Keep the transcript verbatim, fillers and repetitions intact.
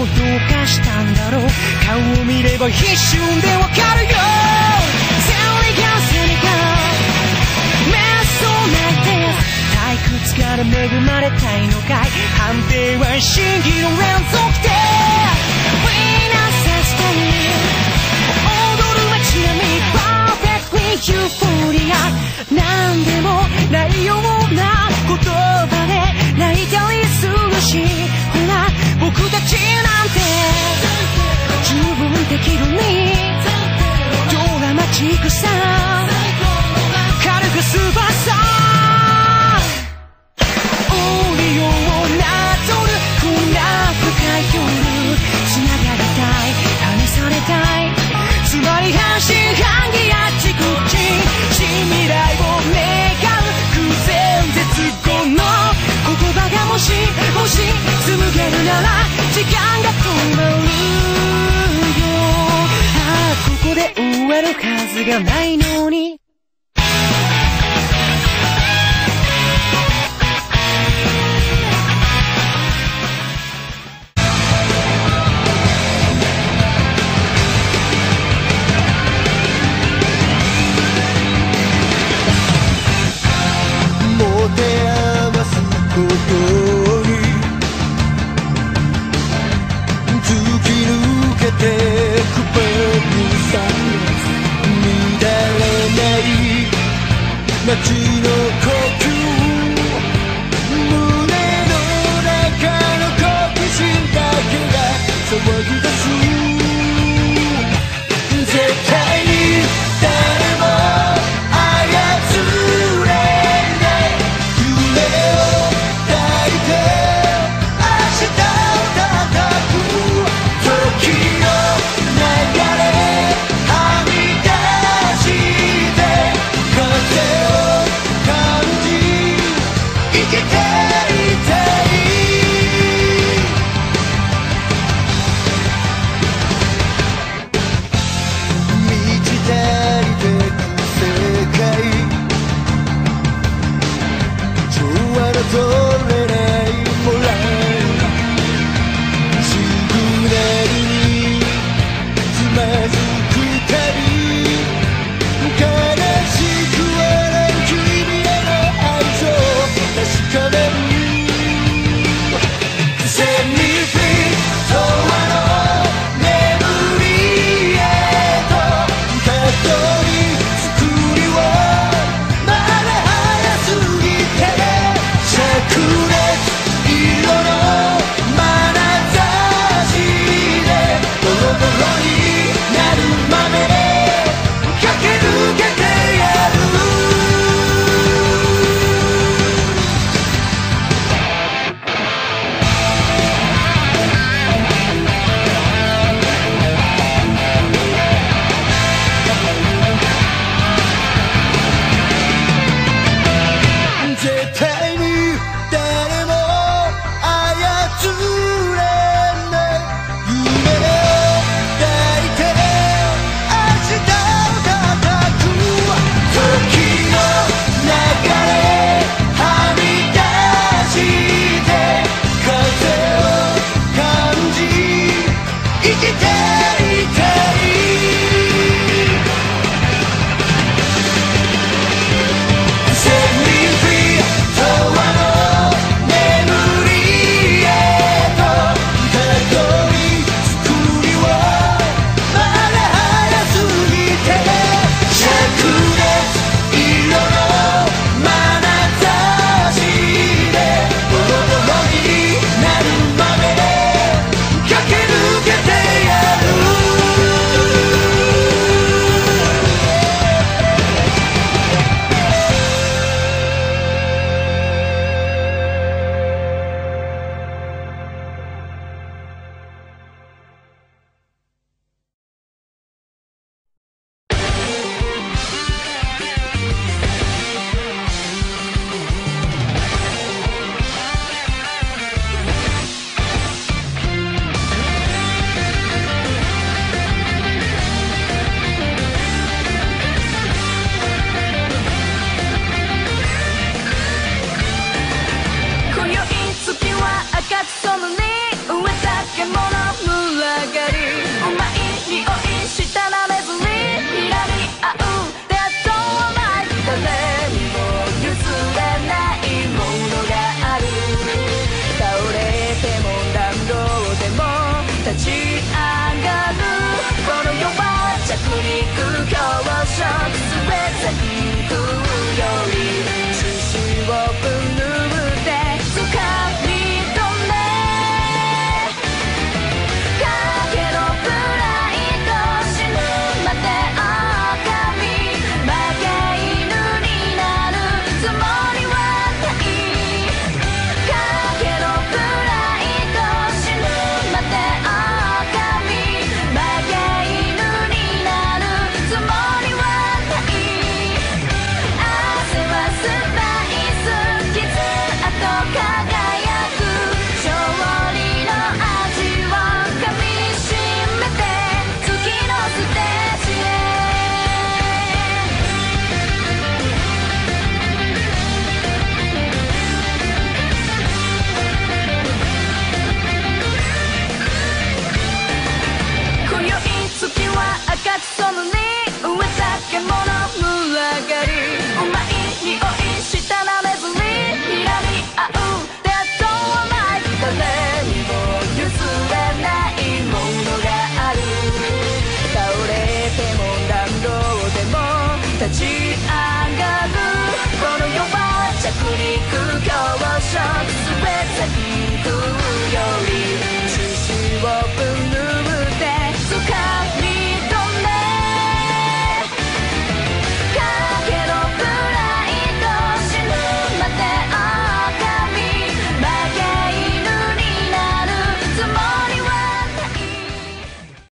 どかしたんだろう。顔を見れば一瞬でわかるよ。ゼリガセリガメスを泣いて退屈から恵まれたいのかい。判定は真偽の連続で Venus State 踊る街並み Perfectly Euphoria なんでもないような言葉で泣いたりするし、ほら僕たちなんて十分できるにドラマチックさ軽く翼降りようなぞるこんな深い夜つながりたい試されたいつまり半信半疑あっちこっち新未来を願う偶然絶後の言葉がもしもし紡げるなら時間が止まるよ。ああここで終わるはずがないのに街の呼吸胸の中の好奇心だけが騒ぎ出す絶対に誰も操れない夢を抱いて明日を叩く時の流れはみ出して風を感じ生きていたいション全てに